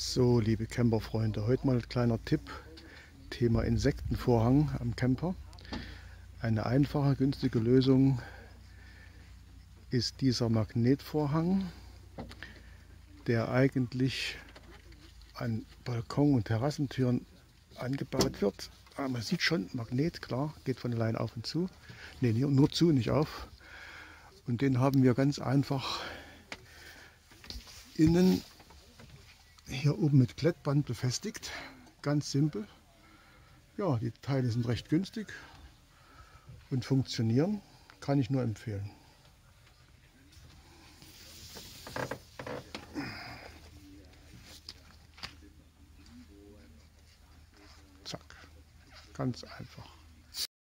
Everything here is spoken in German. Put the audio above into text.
So, liebe Camperfreunde, heute mal ein kleiner Tipp, Thema Insektenvorhang am Camper. Eine einfache, günstige Lösung ist dieser Magnetvorhang, der eigentlich an Balkon- und Terrassentüren angebaut wird. Man sieht schon, Magnet, klar, geht von allein auf und zu. Ne, nur zu, nicht auf. Und den haben wir ganz einfach innen hier oben mit Klettband befestigt. Ganz simpel. Ja, die Teile sind recht günstig und funktionieren. Kann ich nur empfehlen. Zack, ganz einfach.